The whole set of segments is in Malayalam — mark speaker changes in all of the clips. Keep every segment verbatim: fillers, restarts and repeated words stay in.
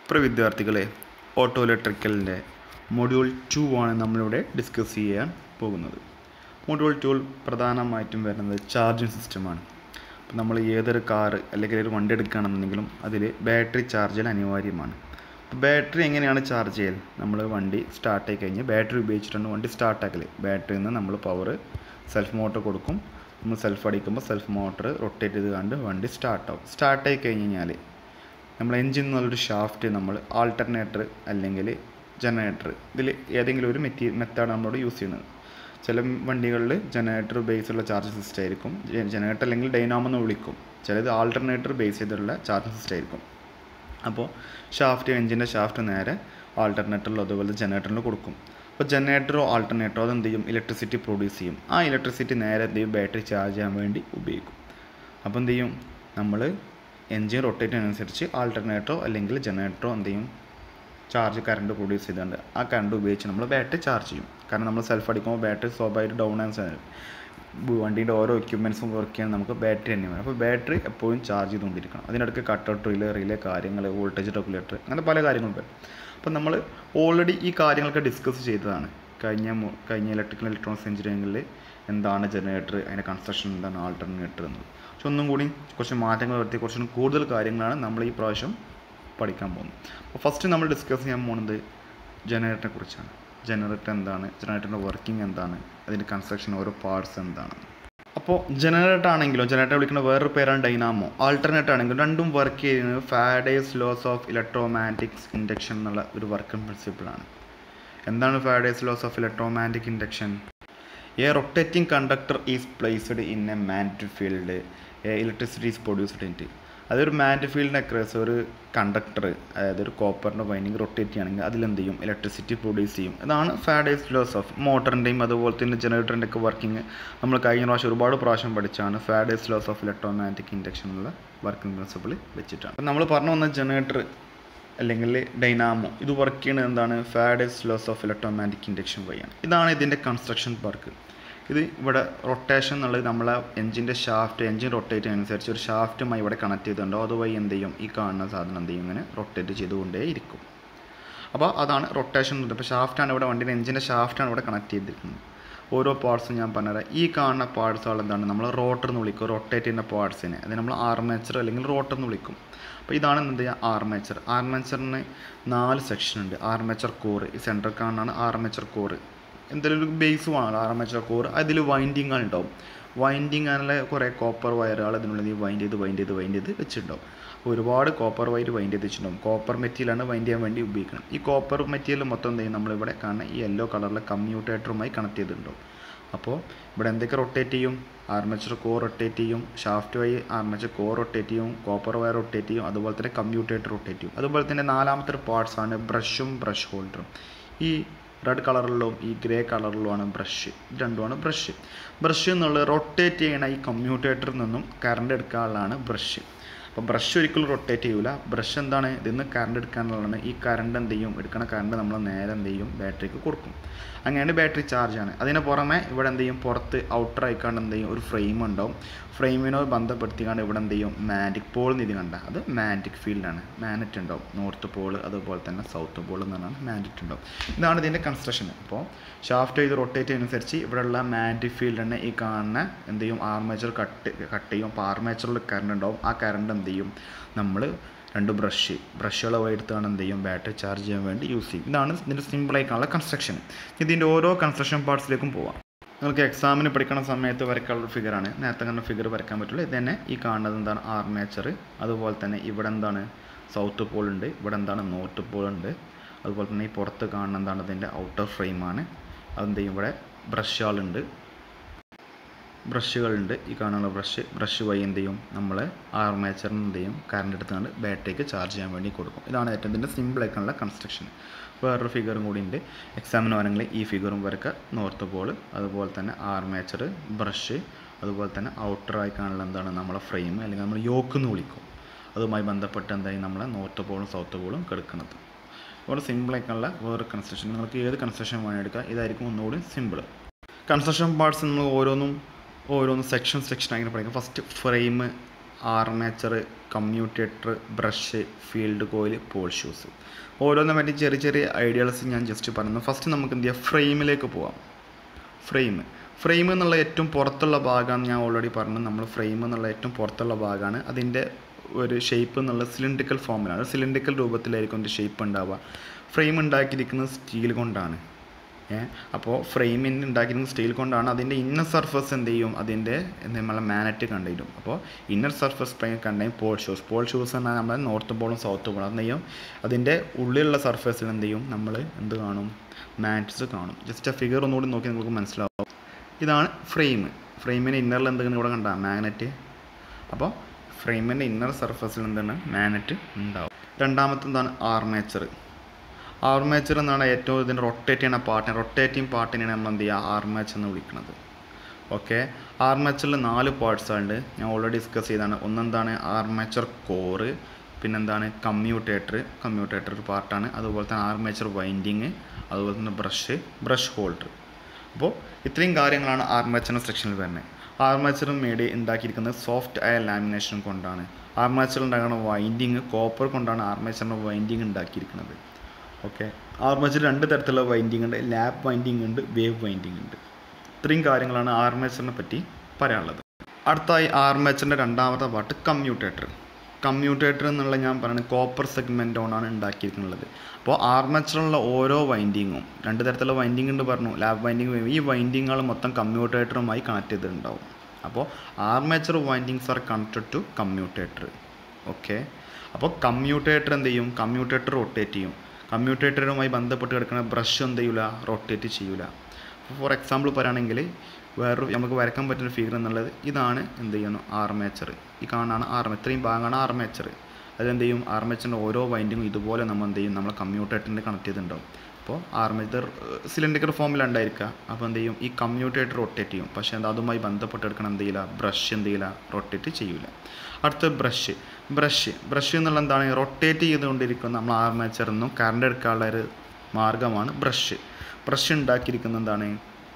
Speaker 1: പ്രിയ വിദ്യാർത്ഥികളെ, ഓട്ടോ ഇലക്ട്രിക്കലിൻ്റെ മൊഡ്യൂൾ ടു ആണ് നമ്മളിവിടെ ഡിസ്കസ് ചെയ്യാൻ പോകുന്നത്. മൊഡ്യൂൾ ടുവിൽ പ്രധാനമായിട്ടും വരുന്നത് ചാർജിങ് സിസ്റ്റമാണ്. അപ്പോൾ നമ്മൾ ഏതൊരു കാറ് അല്ലെങ്കിൽ ഒരു വണ്ടി എടുക്കുകയാണെന്നുണ്ടെങ്കിലും അതിൽ ബാറ്ററി ചാർജ് അനിവാര്യമാണ്. അപ്പോൾ ബാറ്ററി എങ്ങനെയാണ് ചാർജ് ചെയ്യൽ? നമ്മൾ വണ്ടി സ്റ്റാർട്ടായി കഴിഞ്ഞ് ബാറ്ററി ഉപയോഗിച്ചിട്ടാണ് വണ്ടി സ്റ്റാർട്ടാക്കൽ. ബാറ്ററിയിൽ നിന്ന് നമ്മൾ പവർ സെൽഫ് മോട്ടർ കൊടുക്കും. നമ്മൾ സെൽഫ് അടിക്കുമ്പോൾ സെൽഫ് മോട്ടർ റൊട്ടേറ്റ് ചെയ്ത് കണ്ട് വണ്ടി സ്റ്റാർട്ടാവും. സ്റ്റാർട്ടായി കഴിഞ്ഞ് കഴിഞ്ഞാൽ നമ്മൾ എൻജിൻ എന്നുള്ളൊരു ഷാഫ്റ്റ് നമ്മൾ ആൾട്ടർനേറ്റർ അല്ലെങ്കിൽ ജനറേറ്റർ ഇതിൽ ഏതെങ്കിലും ഒരു മെറ്റീ മെത്തേഡ് നമ്മളോട് യൂസ് ചെയ്യുന്നത്. ചില വണ്ടികളിൽ ജനറേറ്റർ ബേസുള്ള ചാർജ് സിസ്റ്റം ആയിരിക്കും, ജനറേറ്റർ അല്ലെങ്കിൽ ഡൈനാമോ എന്ന് വിളിക്കും. ചിലത് ആൾട്ടർനേറ്റർ ബേസ് ചെയ്തിട്ടുള്ള ചാർജ് സിസ്റ്റം ആയിരിക്കും. അപ്പോൾ ഷാഫ്റ്റ് എൻജിൻ്റെ ഷാഫ്റ്റ് നേരെ ആൾട്ടർനേറ്ററിലോ അതുപോലെ ജനറേറ്ററിൽ കൊടുക്കും. അപ്പോൾ ജനറേറ്ററോ ആൾട്ടർനേറ്ററോ അത് എന്ത് ചെയ്യും? ഇലക്ട്രിസിറ്റി പ്രൊഡ്യൂസ് ചെയ്യും. ആ ഇലക്ട്രിസിറ്റി നേരെ എന്ത് ചെയ്യും? ബാറ്ററി ചാർജ് ചെയ്യാൻ വേണ്ടി ഉപയോഗിക്കും. അപ്പോൾ എന്ത് ചെയ്യും? നമ്മൾ എൻജിൻ റൊട്ടേറ്റ് ചെയ്യുന്നതനുസരിച്ച് ആൾട്ടർനേറ്ററോ അല്ലെങ്കിൽ ജനറേറ്ററോ എന്ത് ചെയ്യും? ചാർജ് കറണ്ട് പ്രൊഡ്യൂസ് ചെയ്തുകൊണ്ട് ആ കറണ്ട് ഉപയോഗിച്ച് നമ്മൾ ബാറ്ററി ചാർജ് ചെയ്യും. കാരണം നമ്മൾ സെൽഫ് അടിക്കുമ്പോൾ ബാറ്ററി സ്വാഭാവികമായിട്ട് ഡൗൺ ആൻഡ് വണ്ടീൻ്റെ ഓരോ എക്യുപ്മെൻറ്റ്സും വർക്ക് ചെയ്യാൻ നമുക്ക് ബാറ്ററി തന്നെ വേണം. അപ്പോൾ ബാറ്ററി എപ്പോഴും ചാർജ് ചെയ്തുകൊണ്ടിരിക്കണം. അതിനിടയ്ക്ക് കട്ടൗട്ട് റിലേ റിലേ കാര്യങ്ങൾ വോൾട്ടേജ് റെഗുലേറ്റർ അങ്ങനെ പല കാര്യങ്ങളും വരും. അപ്പോൾ നമ്മൾ ഓൾറെഡി ഈ കാര്യങ്ങളൊക്കെ ഡിസ്കസ് ചെയ്തതാണ് കഴിഞ്ഞ കഴിഞ്ഞ ഇലക്ട്രിക്കൽ ഇലക്ട്രോണിക്സ് എഞ്ചിനീയറിംഗിൽ എന്താണ് ജനറേറ്റർ, അതിൻ്റെ കൺസ്ട്രക്ഷൻ എന്താണ്, ആൾട്ടർനേറ്റർ എന്നത്. പക്ഷെ ഒന്നും കൂടി കുറച്ച് മാറ്റങ്ങൾ വരുത്തി കുറച്ചും കൂടുതൽ കാര്യങ്ങളാണ് നമ്മൾ ഈ പ്രാവശ്യം പഠിക്കാൻ പോകുന്നത്. അപ്പോൾ ഫസ്റ്റ് നമ്മൾ ഡിസ്കസ് ചെയ്യാൻ പോകുന്നത് ജനറേറ്ററിനെ കുറിച്ചാണ്. ജനറേറ്റർ എന്താണ്, ജനറേറ്ററിൻ്റെ വർക്കിംഗ് എന്താണ്, അതിൻ്റെ കൺസ്ട്രക്ഷൻ ഓരോ പാർട്സ് എന്താണ്. അപ്പോൾ ജനറേറ്റർ ആണെങ്കിലോ ജനറേറ്റർ വിളിക്കുന്ന വേറൊരു പേരാണ് ഡൈനാമോ. ആൾട്ടർനേറ്റർ ആണെങ്കിലും രണ്ടും വർക്ക് ചെയ്യുന്നത് Faraday's laws of electromagnetic induction എന്നുള്ള ഒരു വർക്കിംഗ് പ്രിൻസിപ്പിളാണ്. എന്താണ് Faraday's laws of electromagnetic induction? A rotating conductor is placed in a magnetic field, a electricity is produced in it. അതൊരു മാഗ്നറ്റിക് ഫീൽഡിനെ അക്രോസ് ഒരു കണ്ടക്ടർ, അതായത് ഒരു കോപ്പറിൻ്റെ വൈൻഡിങ് റൊട്ടേറ്റ് ചെയ്യുകയാണെങ്കിൽ അതിലെന്ത് ചെയ്യും? ഇലക്ട്രിസിറ്റി പ്രൊഡ്യൂസ് ചെയ്യും. ഇതാണ് ഫാരഡേസ് ലോസ് ഓഫ്. മോട്ടറിൻ്റെയും അതുപോലെ തന്നെ ജനറേറ്ററിൻ്റെ ഒക്കെ വർക്കിംഗ് നമ്മൾ കഴിഞ്ഞ പ്രാവശ്യം ഒരുപാട് പ്രാവശ്യം പഠിച്ചാണ്. Faraday's laws of electromagnetic induction എന്നുള്ള വർക്കിംഗ് പ്രിൻസിപ്പിൾ വെച്ചിട്ടാണ്. അപ്പം നമ്മൾ പറഞ്ഞു വന്ന ജനറേറ്റർ അല്ലെങ്കിൽ ഡൈനാമോ ഇത് വർക്ക് ചെയ്യുന്നത് എന്താണ്? Faraday's laws of electromagnetic induction വഴിയാണ്. ഇതാണ് ഇതിൻ്റെ കൺസ്ട്രക്ഷൻ വർക്ക്. ഇത് ഇവിടെ റൊട്ടേഷൻ എന്നുള്ളത് നമ്മളെ എൻജിൻ്റെ ഷാഫ്റ്റ് എൻജിൻ റൊട്ടേറ്റ് ചെയ്യുന്നതനുസരിച്ച് ഒരു ഷാഫ്റ്റുമായി ഇവിടെ കണക്ട് ചെയ്തിട്ടുണ്ടോ അതുവഴി എന്ത് ചെയ്യും? ഈ കാണുന്ന സാധനം എന്ത് ചെയ്യും? ഇങ്ങനെ റൊട്ടേറ്റ് ചെയ്തുകൊണ്ടേ ഇരിക്കും. അപ്പോൾ അതാണ് റൊട്ടേഷൻ എന്നുള്ളത്. ഇപ്പോൾ ഷാഫ്റ്റാണ് ഇവിടെ വണ്ടിയുടെ എൻജിൻ്റെ ഷാഫ്റ്റാണ് ഇവിടെ കണക്ട് ചെയ്തിരിക്കുന്നത്. ഓരോ പാർട്സും ഞാൻ പറഞ്ഞുതരാം. ഈ കാണുന്ന പാർട്സുകൾ എന്താണ്? നമ്മൾ റോട്ടർ എന്ന് വിളിക്കും. റൊട്ടേറ്റ് ചെയ്യുന്ന പാർട്സിനെ അത് നമ്മൾ ആർമേച്ചർ അല്ലെങ്കിൽ റോട്ടർ എന്ന് വിളിക്കും. അപ്പോൾ ഇതാണ് എന്ത് ചെയ്യുക? ആർമേച്ചർ. ആർമേച്ചറിന് നാല് സെക്ഷൻ ഉണ്ട്. ആർമേച്ചർ കോർ, ഈ സെൻട്രൽ കാണാണ് ആർമേച്ചർ കോർ. എന്തെങ്കിലും ഒരു ബേസ് വേണമല്ലോ ആർമേച്ചർ കോർ. അതിൽ വൈൻഡിങ്ങുകൾ ഉണ്ടാവും. വൈൻഡിങ് അങ്ങനെ കുറേ കോപ്പർ വയറുകൾ ഇതിനുള്ളിൽ വൈൻഡ് ചെയ്ത് വൈൻഡ് ചെയ്ത് വൈൻഡ് ചെയ്ത് വെച്ചിട്ടുണ്ടാവും. ഒരുപാട് കോപ്പർ വയർ വൈൻഡ് ചെയ്ത് വെച്ചിട്ടുണ്ടാവും. കോപ്പർ മെറ്റീരിയലാണ് വൈൻഡ് ചെയ്യാൻ വേണ്ടി ഉപയോഗിക്കുന്നത്. ഈ കോപ്പർ മെറ്റീരിയൽ മൊത്തം എന്ത് ചെയ്യും? നമ്മളിവിടെ കാണുന്ന ഈ യെല്ലോ കളറിലെ കമ്മ്യൂട്ടേറ്ററുമായി കണക്ട് ചെയ്തിട്ടുണ്ടാവും. അപ്പോൾ ഇവിടെ എന്തൊക്കെ റൊട്ടേറ്റ് ചെയ്യും? ആർമേച്ചർ കോർ റൊട്ടേറ്റ് ചെയ്യും, ഷാഫ്റ്റ് വഴി ആർമേച്ചർ കോർ റൊട്ടേറ്റ് ചെയ്യും, കോപ്പർ വയർ റൊട്ടേറ്റ് ചെയ്യും, അതുപോലെ തന്നെ കമ്മ്യൂട്ടേറ്റർ റൊട്ടേറ്റ് ചെയ്യും. അതുപോലെ തന്നെ നാലാമത്തെ ഒരു പാർട്സാണ് ബ്രഷും ബ്രഷ് ഹോൾഡറും. ഈ റെഡ് കളറിലും ഈ ഗ്രേ കളറിലുമാണ് ബ്രഷ്. ഇത് രണ്ടുമാണ് ബ്രഷ്. ബ്രഷ് എന്നുള്ളത് റൊട്ടേറ്റ് ചെയ്യണ ഈ കമ്മ്യൂട്ടേറ്ററിൽ നിന്നും കറണ്ട് എടുക്കാനുള്ളതാണ് ബ്രഷ്. അപ്പോൾ ബ്രഷ് ഒരിക്കലും റൊട്ടേറ്റ് ചെയ്യില്ല. ബ്രഷ് എന്താണ്? ഇതിൽ നിന്ന് കറണ്ട് എടുക്കാനുള്ളതാണ്. ഈ കറണ്ട് എന്ത് ചെയ്യും? എടുക്കണ കറണ്ട് നമ്മൾ നേരെ എന്ത് ചെയ്യും? ബാറ്ററിക്ക് കൊടുക്കും. അങ്ങനെയാണ് ബാറ്ററി ചാർജാണ്. അതിന് പുറമെ ഇവിടെ എന്ത് ചെയ്യും? പുറത്ത് ഔട്ടർ ആയിക്കാണ്ട് എന്ത് ചെയ്യും? ഒരു ഫ്രെയിം ഉണ്ടാവും. ഫ്രെയിമിനോട് ബന്ധപ്പെടുത്തിക്കാണ്ട് ഇവിടെ എന്ത് ചെയ്യും? മാഗ്നറ്റിക് പോൾ എന്ന് ഇത് കണ്ട അത് മാഗ്നറ്റിക് ഫീൽഡാണ്. മാഗ്നറ്റ് ഉണ്ടാവും. നോർത്ത് പോൾ അതുപോലെ തന്നെ സൗത്ത് പോൾ എന്ന് പറഞ്ഞാൽ മാഗ്നറ്റ് ഉണ്ടാവും. ഇതാണ് ഇതിൻ്റെ കൺസ്ട്രക്ഷൻ. അപ്പോൾ ഷാഫ്റ്റ് ചെയ്ത് റൊട്ടേറ്റ് ചെയ്യുന്നതനുസരിച്ച് ഇവിടെയുള്ള മാഗ്നറ്റിക് ഫീൽഡ് തന്നെ ഈ കാണുന്ന എന്ത് ചെയ്യും? ആർമേച്ചർ കട്ട് കട്ട് ചെയ്യും. അപ്പോൾ ആർമേച്ചറിൽ കറണ്ട് ഉണ്ടാവും. ആ കറണ്ട് എന്ത് ചെയ്യും? നമ്മൾ രണ്ട് ബ്രഷ് ബ്രഷുകളെ വഴി എടുത്താണ് എന്ത് ചെയ്യും? ബാറ്ററി ചാർജ് ചെയ്യാൻ വേണ്ടി യൂസ് ചെയ്യും. ഇതാണ് ഇതിൻ്റെ സിമ്പിളായിട്ടുള്ള കൺസ്ട്രക്ഷൻ. ഇതിൻ്റെ ഓരോ കൺസ്ട്രക്ഷൻ പാർട്സിലേക്കും പോവാം. നിങ്ങൾക്ക് എക്സാമിന് പഠിക്കുന്ന സമയത്ത് വരയ്ക്കാനുള്ള ഫിഗറാണ്. നേരത്തെ കണ്ട ഫിഗർ വരയ്ക്കാൻ പറ്റുള്ളൂ. ഇത് തന്നെ ഈ കാണുന്നത് എന്താണ്? ആർമേച്ചർ. അതുപോലെ തന്നെ ഇവിടെ എന്താണ്? സൗത്ത് പോൾ ഉണ്ട്. ഇവിടെ എന്താണ്? നോർത്ത് പോൾ ഉണ്ട്. അതുപോലെ തന്നെ ഈ പുറത്ത് കാണുന്ന എന്താണ്? അതിൻ്റെ ഔട്ടർ ഫ്രെയിമാണ്. അതെന്ത് ചെയ്യും? ഇവിടെ ബ്രഷുകളുണ്ട് ബ്രഷുകളുണ്ട് ഈ കാണുന്ന ബ്രഷ് ബ്രഷ് വഴി എന്ത് ചെയ്യും? നമ്മൾ ആർമേച്ചറിന് എന്ത് ചെയ്യും? കറണ്ട് എടുത്തുകൊണ്ട് ബാറ്ററിക്ക് ചാർജ് ചെയ്യാൻ വേണ്ടി കൊടുക്കും. ഇതാണ് ഏറ്റവും ഇതിൻ്റെ സിമ്പിളായിട്ടുള്ള കൺസ്ട്രക്ഷൻ. വേറൊരു ഫിഗറും കൂടി ഉണ്ട്. എക്സാമിന് വരണമെങ്കിൽ ഈ ഫിഗറും വരക്കുക. നോർത്ത് പോൾ അതുപോലെ തന്നെ ആർമേച്ചർ ബ്രഷ് അതുപോലെ തന്നെ ഔട്ടർ ആയി കാണുന്ന എന്താണ്? നമ്മളെ ഫ്രെയിം അല്ലെങ്കിൽ നമ്മൾ യോക്ക് എന്ന് വിളിക്കും. അതുമായി ബന്ധപ്പെട്ട് എന്തായി? നമ്മളെ നോർത്ത് പോളും സൗത്ത് പോളും കിടക്കുന്നത്. ഇവിടെ സിമ്പിളായിട്ടുള്ള വേറെ കൺസ്ട്രക്ഷൻ. നിങ്ങൾക്ക് ഏത് കൺസ്ട്രക്ഷൻ വേണം എടുക്കുക. ഇതായിരിക്കും ഒന്നുകൂടി സിമ്പിൾ. കൺസ്ട്രക്ഷൻ പാർട്സ് നമ്മൾ ഓരോന്നും ഓരോന്ന് സെക്ഷൻ സെക്ഷൻ ആയിട്ട് പഠിക്കും. First frame armature, commutator, brush, field coil, pole shoes. ഓരോന്നും പറ്റി ചെറിയ ചെറിയ ഐഡിയാസ് ഞാൻ ജസ്റ്റ് പറഞ്ഞു. ഫസ്റ്റ് നമുക്ക് എന്ത് ചെയ്യാം, ഫ്രെയിമിലേക്ക് പോവാം. ഫ്രെയിം ഫ്രെയിം എന്നുള്ള ഏറ്റവും പുറത്തുള്ള ഭാഗമാണ് ഞാൻ ഓൾറെഡി പറഞ്ഞു. നമ്മൾ ഫ്രെയിം എന്നുള്ള ഏറ്റവും പുറത്തുള്ള ഭാഗമാണ്. അതിൻ്റെ ഒരു ഷേപ്പ് എന്നുള്ള സിലിണ്ടറിക്കൽ ഫോമിലാണ്, സിലിണ്ടറിക്കൽ രൂപത്തിലായിരിക്കും അതിൻ്റെ ഷേപ്പ് ഉണ്ടാവുക. ഫ്രെയിം ഉണ്ടാക്കിയിരിക്കുന്നത് സ്റ്റീൽ കൊണ്ടാണ്. ഏഹ് അപ്പോൾ ഫ്രെയിമിന് ഉണ്ടാക്കിയിരിക്കുന്നത് സ്റ്റീൽ കൊണ്ടാണ്. അതിൻ്റെ ഇന്നർ സർഫസ് എന്ത് ചെയ്യും, അതിൻ്റെ നമ്മളെ മാനറ്റ് കണ്ടിരും. അപ്പോൾ inner surface contain pole shoes. Pole shoes എന്നാൽ നമ്മൾ നോർത്ത് പോളും സൗത്ത് പോളും എന്ത് ചെയ്യും, അതിൻ്റെ ഉള്ളിലുള്ള സർഫസിൽ എന്ത് ചെയ്യും, നമ്മൾ എന്ത് കാണും, മാനറ്റ്സ് കാണും. ജസ്റ്റ് ആ ഫിഗർ ഒന്നുകൂടി നോക്കി നിങ്ങൾക്ക് മനസ്സിലാവും. ഇതാണ് ഫ്രെയിം. ഫ്രെയിമിൻ്റെ ഇന്നറിൽ എന്തെങ്കിലും ഇവിടെ കണ്ടാൽ മാഗ്നറ്റ്. അപ്പോൾ ഫ്രെയിമിൻ്റെ ഇന്നർ സർഫസിൽ എന്താണ്, മാഗ്നറ്റ് ഉണ്ടാവും. രണ്ടാമത്തെ എന്താണ്, ആർമേച്ചർ. ആർമേച്ചർ എന്നാണ് ഏറ്റവും ഇതിൻ്റെ റൊട്ടേറ്റ് ചെയ്യുന്ന പാർട്ടിനെ, റൊട്ടേറ്റിംഗ് പാർട്ടിനെയാണ് നമ്മൾ എന്ത് ചെയ്യുക, ആർമേച്ചർ എന്ന് വിളിക്കുന്നത്. ഓക്കെ, ആർമേച്ചറിൽ നാല് പാർട്സ് ഉണ്ട്, ഞാൻ ഓൾറെഡി ഡിസ്കസ് ചെയ്താണ്. ഒന്നെന്താണ് ആർമേച്ചർ കോറ്, പിന്നെന്താണ് കമ്മ്യൂട്ടേറ്റർ, കമ്മ്യൂട്ടേറ്റർ ഒരു പാർട്ടാണ്. അതുപോലെ തന്നെ ആർമേച്ചർ വൈൻഡിങ്, അതുപോലെ തന്നെ ബ്രഷ്, ബ്രഷ് ഹോൾഡർ. അപ്പോൾ ഇത്രയും കാര്യങ്ങളാണ് ആർമേച്ചറിൻ്റെ സെക്ഷനിൽ വരുന്നത്. ആർമേച്ചർ മേടി ഉണ്ടാക്കിയിരിക്കുന്നത് സോഫ്റ്റ് ആയ ലാമിനേഷൻ കൊണ്ടാണ്. ആർമേച്ചർ ഉണ്ടാക്കുന്ന വൈൻഡിങ് കോപ്പർ കൊണ്ടാണ് ആർമേച്ചറിൻ്റെ വൈൻഡിങ് ഉണ്ടാക്കിയിരിക്കുന്നത്. ഓക്കെ, ആർമേച്ചർ രണ്ട് തരത്തിലുള്ള വൈൻഡിങ് ഉണ്ട്, ലാപ്പ് വൈൻഡിങ് ഉണ്ട്, വേവ് വൈൻഡിങ് ഉണ്ട്. ഇത്രയും കാര്യങ്ങളാണ് ആർമേച്ചറിനെ പറ്റി പറയാനുള്ളത്. അടുത്തായി ആർമേച്ചറിൻ്റെ രണ്ടാമത്തെ പാർട്ട് കമ്മ്യൂട്ടേറ്റർ. കമ്മ്യൂട്ടേറ്റർ എന്നുള്ള ഞാൻ പറയുന്നത് കോപ്പർ സെഗ്മെൻ്റ് കൊണ്ടാണ് ഉണ്ടാക്കിയിരിക്കുന്നത്. അപ്പോൾ ആർമേച്ചറിലുള്ള ഓരോ വൈൻഡിങ്ങും രണ്ട് തരത്തിലുള്ള വൈൻഡിങ് ഉണ്ട് പറഞ്ഞു, ലാപ്പ് വൈൻഡിങ്. ഈ വൈൻഡിങ്ങുകൾ മൊത്തം കമ്മ്യൂട്ടേറ്ററുമായി കണക്ട് ചെയ്തിട്ടുണ്ടാവും. അപ്പോൾ armature windings are connected to commutator. Okay, അപ്പോൾ കമ്മ്യൂട്ടേറ്റർ എന്ത് ചെയ്യും, കമ്മ്യൂട്ടേറ്റർ റൊട്ടേറ്റ് ചെയ്യും. കമ്മ്യൂട്ടേറ്ററുമായി ബന്ധപ്പെട്ട് കിടക്കുന്ന ബ്രഷ് എന്ത് ചെയ്യില്ല, റൊട്ടേറ്റ് ചെയ്യില്ല. ഫോർ എക്സാമ്പിൾ പറയുകയാണെങ്കിൽ വേറൊരു നമുക്ക് വരയ്ക്കാൻ പറ്റുന്ന ഫിഗർ എന്നുള്ളത് ഇതാണ്. എന്ത് ചെയ്യുന്നു, ആർമേച്ചർ. ഈ കാണാണ് ആർമേച്ചർ, ഇത്രയും ഭാഗമാണ് ആർമേച്ചർ. അതെന്ത് ചെയ്യും, ആർമേച്ചറിൻ്റെ ഓരോ വൈൻഡിങ്ങും ഇതുപോലെ നമ്മൾ എന്ത് ചെയ്യും, നമ്മൾ കമ്മ്യൂട്ടേറ്ററിൻ്റെ കണക്ട് ചെയ്തിട്ടുണ്ടാവും. അപ്പോൾ ആർമേച്ചർ സിലിണ്ടറിക്കൽ ഫോമിലുണ്ടായിരിക്കുക. അപ്പോൾ എന്ത് ചെയ്യും, ഈ കമ്മ്യൂട്ടേറ്റർ റൊട്ടേറ്റ് ചെയ്യും. പക്ഷേ എന്താ, അതുമായി ബന്ധപ്പെട്ട് എടുക്കണം എന്ത് ചെയ്യില്ല, ബ്രഷ് എന്ത് ചെയ്യില്ല, റൊട്ടേറ്റ് ചെയ്യില്ല. അടുത്ത ബ്രഷ്. ബ്രഷ് ബ്രഷ് എന്നുള്ള എന്താണ്, റൊട്ടേറ്റ് ചെയ്തുകൊണ്ടിരിക്കുന്ന നമ്മൾ ആർമേച്ചറിൽ നിന്നും കറണ്ട് എടുക്കാനുള്ള ഒരു മാർഗ്ഗമാണ് ബ്രഷ്. ബ്രഷ് ഉണ്ടാക്കിയിരിക്കുന്നത് എന്താണ്,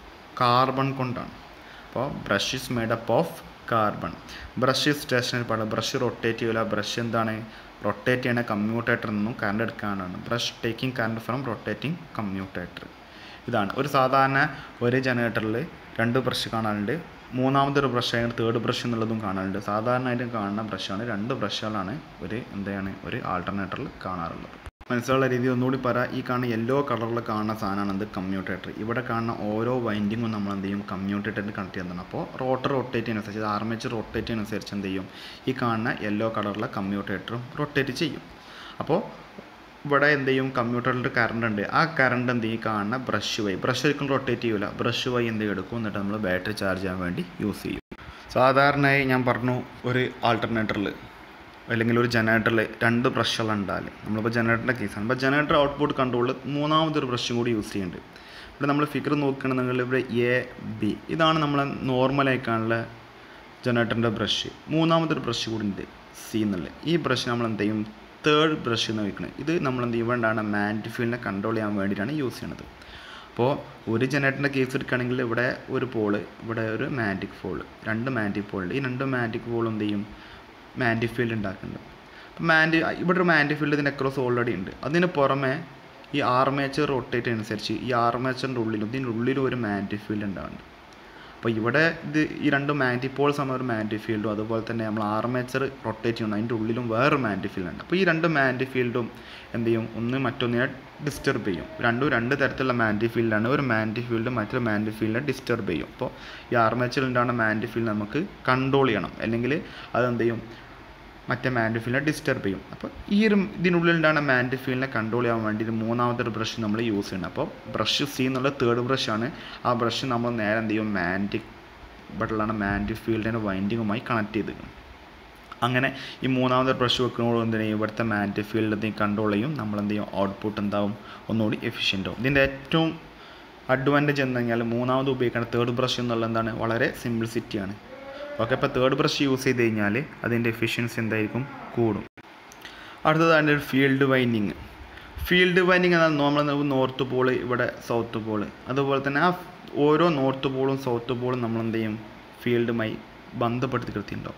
Speaker 1: കാർബൺ കൊണ്ടാണ്. അപ്പോൾ brush is made up of carbon. Brush stationary part, brush rotate ചെയ്യില്ല. ബ്രഷ് എന്താണ്, റൊട്ടേറ്റ് ചെയ്യണ കമ്മ്യൂട്ടേറ്ററിൽ നിന്നും കറണ്ട് എടുക്കാനാണ്. Brush taking current from rotating commutator. ഇതാണ് ഒരു സാധാരണ ഒരു ജനറേറ്ററിൽ രണ്ട് ബ്രഷ് കാണാനുണ്ട്. മൂന്നാമതൊരു ബ്രഷ് ആയിട്ട് തേർഡ് ബ്രഷ് എന്നുള്ളതും കാണാനുണ്ട്. സാധാരണയായിട്ട് കാണുന്ന ബ്രഷാണ്, രണ്ട് ബ്രഷുകളാണ് ഒരു എന്താണ് ഒരു ആൾട്ടർനേറ്ററിൽ കാണാറുള്ളത്. മനസ്സിലുള്ള രീതി ഒന്നുകൂടി പറയാം. ഈ കാണുന്ന യെല്ലോ കളറിൽ കാണുന്ന സാധനമാണ് എന്ത്, കമ്മ്യൂട്ടേറ്റർ. ഇവിടെ കാണുന്ന ഓരോ വൈൻഡിങ്ങും നമ്മൾ എന്ത് ചെയ്യും, കമ്മ്യൂട്ടേറ്ററിൽ കണക്ട് ചെയ്യുന്നതാണ്. അപ്പോൾ റോട്ടർ റൊട്ടേറ്റ് ചെയ്യുന്നതനുസരിച്ച്, ആർമേച്ചർ റൊട്ടേറ്റ് ചെയ്യുന്നതനുസരിച്ച് എന്ത് ചെയ്യും, ഈ കാണുന്ന യെല്ലോ കളറിലെ കമ്മ്യൂട്ടേറ്ററും റൊട്ടേറ്റ് ചെയ്യും. അപ്പോൾ ഇവിടെ എന്ത് ചെയ്യും, കമ്മ്യൂട്ടറിൽ കറണ്ട് ഉണ്ട്. ആ കറണ്ട് എന്ത് ചെയ്യും, കാണുന്ന ബ്രഷ് വഴി, ബ്രഷ് ഒരിക്കലും റൊട്ടേറ്റ് ചെയ്യില്ല, ബ്രഷ് വഴി എന്ത് എടുക്കും, എന്നിട്ട് നമ്മൾ ബാറ്ററി ചാർജ് ചെയ്യാൻ വേണ്ടി യൂസ് ചെയ്യും. സാധാരണയായി ഞാൻ പറഞ്ഞു, ഒരു ആൾട്ടർനേറ്ററിൽ അല്ലെങ്കിൽ ഒരു ജനറേറ്ററിൽ രണ്ട് ബ്രഷുകൾ ഉണ്ടാവില്ല. നമ്മളിപ്പോൾ ജനറേറ്ററിൻ്റെ കേസാണ്. അപ്പോൾ ജനറേറ്റർ ഔട്ട്പുട്ട് കൺട്രോളിൽ മൂന്നാമതൊരു ബ്രഷും കൂടി യൂസ് ചെയ്യുന്നുണ്ട്. ഇവിടെ നമ്മൾ ഫിഗർ നോക്കുകയാണെന്നുണ്ടെങ്കിൽ ഇവിടെ എ ബി ഇതാണ് നമ്മൾ നോർമലായിക്കാണുള്ള ജനറേറ്ററിൻ്റെ ബ്രഷ്. മൂന്നാമതൊരു ബ്രഷ് കൂടി ഉണ്ട്, സി എന്നുള്ളത്. ഈ ബ്രഷ് നമ്മൾ എന്ത് ചെയ്യും, തേർഡ് ബ്രഷ് എന്ന് വയ്ക്കുന്നത്. ഇത് നമ്മൾ എന്ത് ചെയ്യും, ഇവിടെയാണ് മാഗ്നറ്റിക് ഫീൽഡിനെ കൺട്രോൾ ചെയ്യാൻ വേണ്ടിയിട്ടാണ് യൂസ് ചെയ്യുന്നത്. അപ്പോൾ ഒരു ജനറേറ്ററിൻ്റെ കേസ് എടുക്കുകയാണെങ്കിൽ ഇവിടെ ഒരു പോള്, ഇവിടെ ഒരു മാഗ്നറ്റിക് പോള്, രണ്ട് മാഗ്നറ്റിക് പോളുണ്ട്. ഈ രണ്ട് മാഗ്നറ്റിക് പോളും എന്ത് ചെയ്യും, മാഗ്നറ്റിക് ഫീൽഡ് ഉണ്ടാക്കുന്നുണ്ട്. അപ്പോൾ മാഗ്നറ്റി ഇവിടെ ഒരു മാഗ്നറ്റിക് ഫീൽഡ് ഇതിൻ്റെ അക്രോസ് ഓൾറെഡി ഉണ്ട്. അതിന് പുറമെ ഈ ആർമേച്ചർ റൊട്ടേറ്റ് അനുസരിച്ച് ഈ ആർമേച്ചറിൻ്റെ ഉള്ളിലും ഇതിൻ്റെ ഉള്ളിലും ഒരു മാഗ്നറ്റിക് ഫീൽഡ് ഉണ്ടാകുന്നുണ്ട്. അപ്പോൾ ഇവിടെ ഇത് ഈ രണ്ട് മാഗ്നറ്റിക് പോൾസ് ആകുമ്പോൾ ഒരു മാഗ്നറ്റിക് ഫീൽഡും അതുപോലെ തന്നെ നമ്മൾ ആർമേച്ചർ റൊട്ടേറ്റ് ചെയ്യുന്നു, അതിൻ്റെ ഉള്ളിലും വേറൊരു മാഗ്നറ്റിക് ഫീൽഡ് ഉണ്ട്. അപ്പോൾ ഈ രണ്ട് മാഗ്നറ്റിക് ഫീൽഡും എന്ത് ചെയ്യും, ഒന്ന് മറ്റൊന്നിനെ ഡിസ്റ്റർബ് ചെയ്യും. രണ്ടും രണ്ട് തരത്തിലുള്ള മാഗ്നറ്റിക് ഫീൽഡാണ്. ഒരു മാഗ്നറ്റിക് ഫീൽഡ് മറ്റൊരു മാഗ്നറ്റിക് ഫീൽഡിനെ ഡിസ്റ്റർബ് ചെയ്യും. അപ്പോൾ ഈ ആർമേച്ചറിൽ ഉണ്ടാകുന്ന മാഗ്നറ്റിക് ഫീൽഡ് നമുക്ക് കൺട്രോൾ ചെയ്യണം, അല്ലെങ്കിൽ അതെന്ത് ചെയ്യും, മറ്റേ മാഗ്നറ്റിക് ഫീൽഡിനെ ഡിസ്റ്റർബ് ചെയ്യും. അപ്പോൾ ഈ ഒരു ഇതിനുള്ളിൽ ഉണ്ടാകുന്ന മാഗ്നറ്റിക് ഫീൽഡിനെ കൺട്രോൾ ചെയ്യാൻ വേണ്ടി ഒരു മൂന്നാമത്തെ ഒരു ബ്രഷ് നമ്മൾ യൂസ് ചെയ്യണം. അപ്പോൾ ബ്രഷ് സി എന്നുള്ള തേർഡ് ബ്രഷാണ്. ആ ബ്രഷ് നമ്മൾ നേരെ എന്ത് ചെയ്യും, മാഗ്നറ്റിക് ബട്ടിലാണ് മാഗ്നറ്റിക് ഫീൽഡിൻ്റെ വൈൻഡിങ്ങുമായി കണക്ട് ചെയ്ത്. അങ്ങനെ ഈ മൂന്നാമത്തെ ബ്രഷ് വെക്കുമ്പോൾ എന്തിനാ ഇവിടുത്തെ മാഗ്നറ്റിക് ഫീൽഡ് കൺട്രോൾ ചെയ്യും. നമ്മളെന്ത് ചെയ്യും, ഔട്ട്പുട്ട് എന്താവും, ഒന്നുകൂടി എഫിഷ്യൻ്റ് ആവും. ഇതിൻ്റെ ഏറ്റവും അഡ്വാൻറ്റേജ് എന്ന് പറഞ്ഞാൽ മൂന്നാമത് ഉപയോഗിക്കുന്ന തേർഡ് ബ്രഷ് എന്നുള്ള എന്താണ്, വളരെ സിംപ്ലിസിറ്റിയാണ്. ഓക്കെ, അപ്പോൾ തേർഡ് ബ്രഷ് യൂസ് ചെയ്ത് കഴിഞ്ഞാൽ അതിൻ്റെ എഫിഷ്യൻസി എന്തായിരിക്കും, കൂടും. അടുത്തത് അതിൻ്റെ ഒരു ഫീൽഡ് വൈൻഡിങ്. ഫീൽഡ് വൈൻഡിങ് എന്നാൽ നമ്മൾ നോർത്ത് പോള്, ഇവിടെ സൗത്ത് പോള്, അതുപോലെ തന്നെ ആ ഓരോ നോർത്ത് പോളും സൗത്ത് പോളും നമ്മൾ എന്ത് ചെയ്യും, ഫീൽഡുമായി ബന്ധപ്പെടുത്തി കിടത്തിയിട്ടുണ്ടാവും.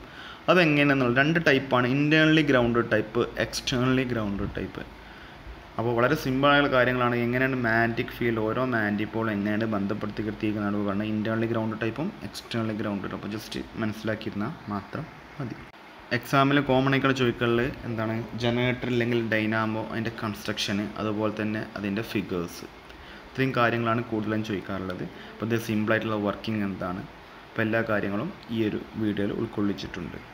Speaker 1: അതെങ്ങനെയാണെന്നുള്ള രണ്ട് ടൈപ്പാണ്, internally grounded type, externally grounded type. അപ്പോൾ വളരെ സിമ്പിളായുള്ള കാര്യങ്ങളാണ്. എങ്ങനെയാണ് മാഗ്നറ്റിക് ഫീൽഡ് ഓരോ മാഗ്നറ്റിപ്പോൾ എങ്ങനെയാണ് ബന്ധപ്പെടുത്തി കിട്ടിയിരിക്കുന്നതാണ് പറഞ്ഞാൽ ഇൻറ്റേർണലി ഗ്രൗണ്ട് ടൈപ്പും എക്സ്റ്റേർണലി ഗ്രൗണ്ടഡ്. അപ്പോൾ ജസ്റ്റ് മനസ്സിലാക്കിയിരുന്നാൽ മാത്രം മതി. എക്സാമിൽ കോമൺ ആയിട്ടുള്ള ചോദിക്കലിൽ എന്താണ് ജനറേറ്റർ അല്ലെങ്കിൽ ഡൈനാമോ, അതിൻ്റെ കൺസ്ട്രക്ഷന്, അതുപോലെ തന്നെ അതിൻ്റെ ഫിഗേഴ്സ്, ഇത്രയും കാര്യങ്ങളാണ് കൂടുതലും ചോദിക്കാറുള്ളത്. അപ്പോൾ ഇത് സിമ്പിളായിട്ടുള്ള വർക്കിംഗ് എന്താണ്, അപ്പോൾ എല്ലാ കാര്യങ്ങളും ഈ ഒരു വീഡിയോയിൽ ഉൾക്കൊള്ളിച്ചിട്ടുണ്ട്.